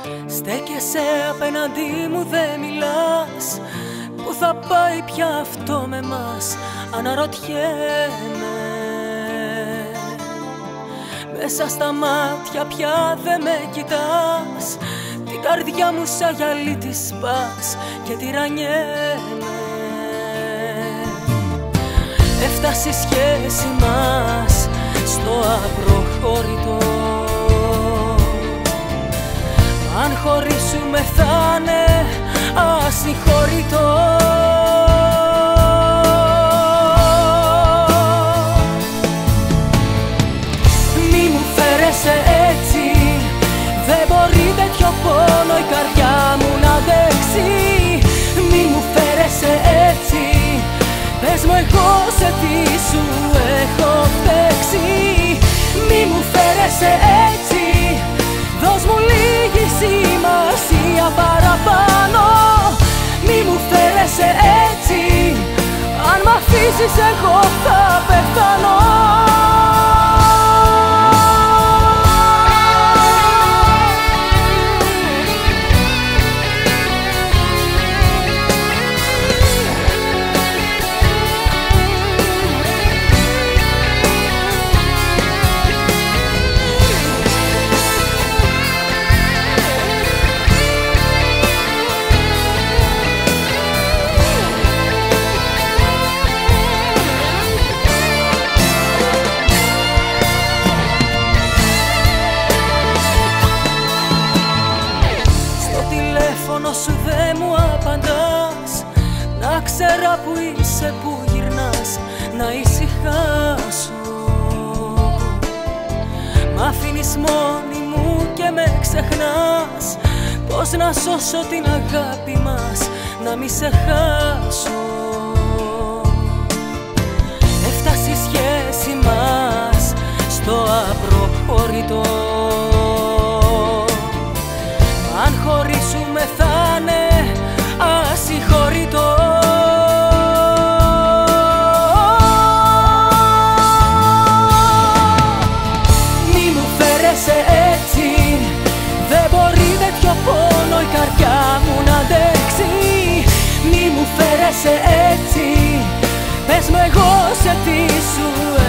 Στέκεσαι απέναντί μου, δεν μιλάς. Πού θα πάει πια αυτό με μας, αναρωτιέμαι. Μέσα στα μάτια πια δεν με κοιτάς. Την καρδιά μου σαν γυαλί τη σπάς και τυραννιέμαι. Έφτασε η σχέση μας στο απροχώρητο. Αν χωρίσουμε θα είναι ασυγχώρητο. Μη μου φέρεσαι έτσι, δεν μπορεί τέτοιο πόνο η καρδιά μου να αντέξει. Μη μου φέρεσαι έτσι, πες μου εγώ σε τι σου έχω φταίξει. Μη μου φέρεσαι έτσι, δώσ' μου λίγη σημασία παραπάνω. Μη μου φέρεσαι έτσι, αν μ' αφήσεις εγώ θα πεθάνω. Σου δε μου απαντάς, να ξέρα που είσαι, που γυρνάς, να ησυχάσω. Μ' αφήνεις μόνη μου και με ξεχνάς. Πώς να σώσω την αγάπη μας, να μη σε χάσω. Έφτασε η σχέση μας στο απροχώρητο. Αν χωρίσουμε θα είναι ασυγχώρητο. Μη μου φέρεσαι έτσι, δεν μπορεί τέτοιο πόνο η καρδιά μου να αντέξει. Μη μου φέρεσαι έτσι, πες μου εγώ σε τι σου